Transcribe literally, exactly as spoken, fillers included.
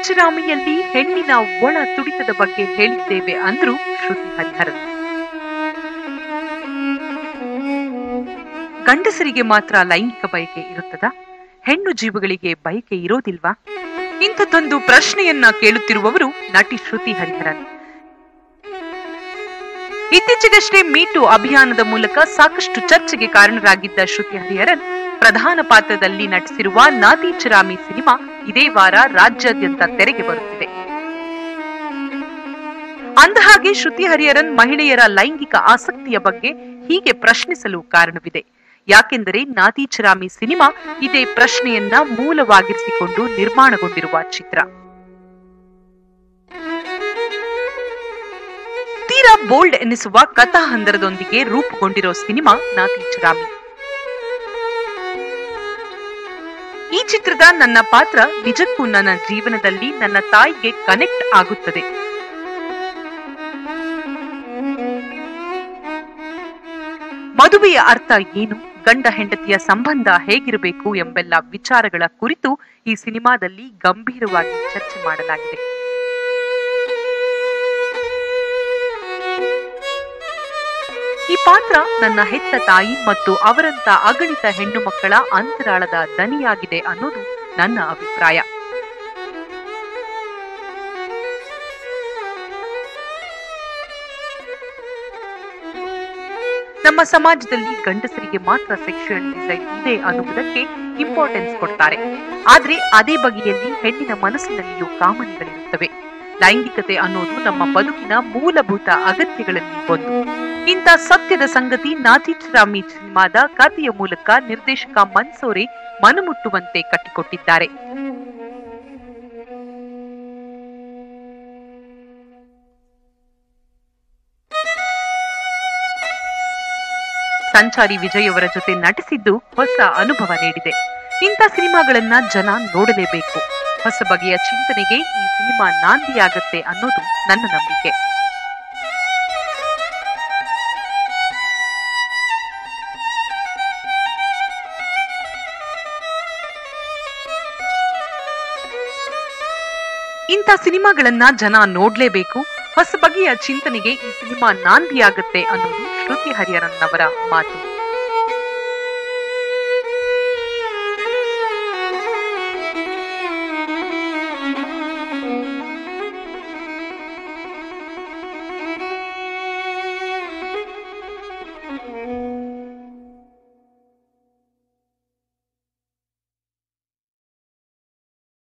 ನಾತಿಚರಾಮಿಯಲ್ಲಿ ಹೆಣ್ಣಿನ ಒಳ ತುಡಿತದ ಬಗ್ಗೆ ಹೇಳಿದ್ದೇವೆ ಅಂದ್ರು ಶ್ರುತಿ ಹರಿಹರನ್. ಗಂಡಸರಿಗೆ ಮಾತ್ರ ಲೈಂಗಿಕ ಬಯಕೆ ಇರುತ್ತದಾ? ಹೆಣ್ಣು ಜೀವಗಳಿಗೆ ಬಯಕೆ ಇರೋದಿಲ್ವಾ? ಇಂಥದ್ದೊಂದು ಪ್ರಶ್ನೆಯನ್ನ ಕೇಳುತ್ತಿರುವವರು ನಟಿ ಶ್ರುತಿ ಹರಿಹರನ್. ಇತ್ತೀಚೆಗಷ್ಟೇ ಮೀಟು ಅಭಿಯಾನದ ಮೂಲಕ ಸಾಕಷ್ಟು ಚರ್ಚೆಗೆ ಕಾರಣರಾಗಿದ್ದ ಶ್ರುತಿ ಹರಿಹರನ್ ಪ್ರಧಾನ ಪಾತ್ರದಲ್ಲಿ ನಟಿಸಿರುವ ನಾತಿಚರಾಮಿ ಸಿನಿಮಾ ಇದೇ ವಾರ ರಾಜ್ಯಾದ್ಯಂತ ತೆರೆಗೆ ಬರುತ್ತಿದೆ. ಅಂದಹಾಗೆ ಶ್ರುತಿ ಹರಿಹರನ್ ಮಹಿಳೆಯರ ಲೈಂಗಿಕ ಆಸಕ್ತಿಯ ಬಗ್ಗೆ ಹೀಗೆ ಪ್ರಶ್ನಿಸಲು ಕಾರಣವಿದೆ. ಯಾಕೆಂದರೆ ನಾತಿಚರಾಮಿ ಸಿನಿಮಾ ಇದೇ ಪ್ರಶ್ನೆಯನ್ನ ಮೂಲವಾಗಿರಿಸಿಕೊಂಡು ನಿರ್ಮಾಣಗೊಂಡಿರುವ ಚಿತ್ರ. ತೀರಾ ಬೋಲ್ಡ್ ಎನ್ನಿಸುವ ಕಥಾ ಹಂದರದೊಂದಿಗೆ ರೂಪುಗೊಂಡಿರೋ ಸಿನಿಮಾ ನಾತಿಚರಾಮಿ. ಈ ಚಿತ್ರದ ನನ್ನ ಪಾತ್ರ ನಿಜಕ್ಕೂ ನನ್ನ ಜೀವನದಲ್ಲಿ ನನ್ನ ತಾಯಿಗೆ ಕನೆಕ್ಟ್ ಆಗುತ್ತದೆ. ಮದುವೆಯ ಅರ್ಥ ಏನು, ಗಂಡ ಹೆಂಡತಿಯ ಸಂಬಂಧ ಹೇಗಿರಬೇಕು ಎಂಬೆಲ್ಲ ವಿಚಾರಗಳ ಕುರಿತು ಈ ಸಿನಿಮಾದಲ್ಲಿ ಗಂಭೀರವಾಗಿ ಚರ್ಚೆ ಮಾಡಲಾಗಿದೆ. ಈ ಪಾತ್ರ ನನ್ನ ಹೆತ್ತ ತಾಯಿ ಮತ್ತು ಅವರಂತ ಅಗಣಿತ ಹೆಣ್ಣು ಮಕ್ಕಳ ಅಂತರಾಳದ ದನಿಯಾಗಿದೆ ಅನ್ನೋದು ನನ್ನ ಅಭಿಪ್ರಾಯ. ನಮ್ಮ ಸಮಾಜದಲ್ಲಿ ಗಂಡಸರಿಗೆ ಮಾತ್ರ ಸೆಕ್ಷುಯಲ್ ಡಿಸೈರ್ ಇದೆ ಅನ್ನುವುದಕ್ಕೆ ಇಂಪಾರ್ಟೆನ್ಸ್ ಕೊಡ್ತಾರೆ. ಆದ್ರೆ ಅದೇ ಬಗೆಯಲ್ಲಿ ಹೆಣ್ಣಿನ ಮನಸ್ಸಿನಲ್ಲಿಯೂ ಕಾಮನೆಗಳಿರುತ್ತವೆ. ಲೈಂಗಿಕತೆ ಅನ್ನೋದು ನಮ್ಮ ಬದುಕಿನ ಮೂಲಭೂತ ಅಗತ್ಯಗಳಲ್ಲಿ ಒಂದು. ಇಂಥ ಸತ್ಯದ ಸಂಗತಿ ನಾತಿಚರಾಮಿ ಸಿನಿಮಾದ ಕಥೆಯ ಮೂಲಕ ನಿರ್ದೇಶಕ ಮನ್ಸೂರೆ ಮನಮುಟ್ಟುವಂತೆ ಕಟ್ಟಿಕೊಟ್ಟಿದ್ದಾರೆ. ಸಂಚಾರಿ ವಿಜಯ್ ಅವರ ಜೊತೆ ನಟಿಸಿದ್ದು ಹೊಸ ಅನುಭವ ನೀಡಿದೆ. ಇಂಥ ಸಿನಿಮಾಗಳನ್ನ ಜನ ನೋಡಲೇಬೇಕು. ಹೊಸ ಬಗೆಯ ಚಿಂತನೆಗೆ ಈ ಸಿನಿಮಾ ನಾಂದಿಯಾಗತ್ತೆ ಅನ್ನೋದು ನನ್ನ ನಂಬಿಕೆ. ಇಂಥ ಸಿನಿಮಾಗಳನ್ನ ಜನ ನೋಡ್ಲೇಬೇಕು. ಹೊಸ ಬಗೆಯ ಚಿಂತನೆಗೆ ಈ ಸಿನಿಮಾ ನಾಂದಿಯಾಗತ್ತೆ ಅನ್ನೋದು ಶ್ರುತಿ ಹರಿಹರನ್ ಅವರ ಮಾತು.